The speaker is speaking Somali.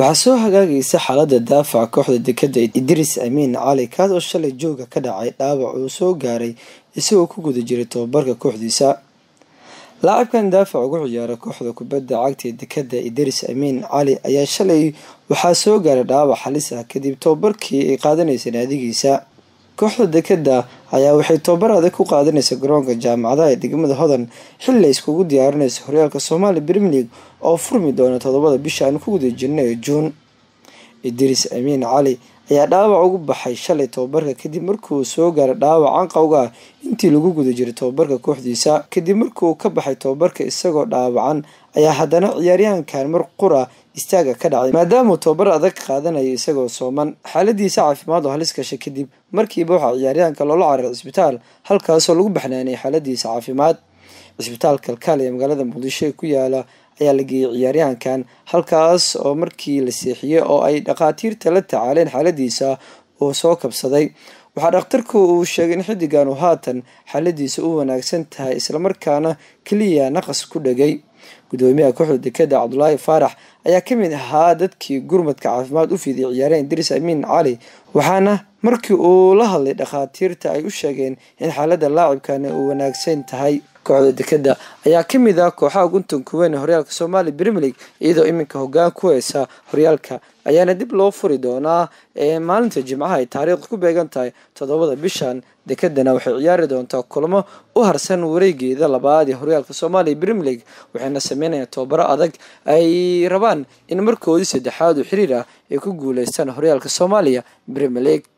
waxaa soo hagaagaysa xaalada daafaca kooxda dekada Idris Amiin Cali kaas oo shalay jooga ka dhacay dhaawac uu soo gaaray isagoo ku guda jiray tababarka kooxdiisa. laacibkan daafac ugu ciyaara kooxda kubadda cagta ee dekada Idris Amiin Cali ayaa shalay waxaa soo gaaray dhaawac halis ah kadib tababarkii ay qaadanaysay naadigiisa. kooxda dekada ayaa waxay tababar adag ku qaadanaysaa garoonka jaamacadda ee degmada Hodan xilli ay iskugu diyaarinayso horyaalka Soomaali Premier League oo furmi doona 7 bisha aan ku guda jirnay June. Idris Amiin Cali ayaa dhaawac ugu baxay shalay tababarka kadib markuu soo gaaray dhaawac anqawga intii lagu guda jiray tababarka kooxdiisa. kadib markuu ka baxay tababarka isagoo dhaawacan ayaa haddana ciyaaryahankan mar qura istaaga ka dhacay maadaama tababar adag qaadanayo isagoo sooman. xaaladiisa caafimaad oo halis gashay kadib markiiba waxaa ciyaaryahanka loola cararay isbitaal halkaasoo lagu baxnaaniyay xaaladiisa caafimaad. isbitaalka Kalkaal ee magaalada Muqdisho ku yaala ayaa la geeyay ciyaaryahankan halkaas oo markii la seexiyay oo ay dhaqaatiirta la tacaaleen xaaladiisa oo soo kabsaday. waxaa dhakhtarku uu sheegay in xidigan uu haatan xaaladiisa u wanaagsan tahay isla markaana kaliya naqas ku dhagay. gudoomiyaha kooxda dekada Cabdullaahi Faarax ayaa ka mid ahaa dadkii gurmadka caafimaad u fidiyay ciyaaryahan Idris Amiin Cali waxaana markii uu la hadlay dhaqaatiirta ay u sheegeen in xaaladda laacibkan uu wanaagsan tahay. kooxda dekada ayaa ka mid ah kooxaha guntan kuweyn ee horyaalka Soomaali Premier League iyadoo iminka hoggaan ku haysa horyaalka ayaana dib loo furi doonaa maalinta Jimcaha ay taariikhdu ku beegan tahay 7 bishan. dekadana waxay ciyaari doontaa kulamo u harsan wareegeeda labaad ee horyaalka Soomaali Premier League waxayna sameynayaan tababaro adag ay rabaan in markoodii saddexaad oo xiriir ah ay ku guuleystaan horyaalka Soomaaliya Premier League.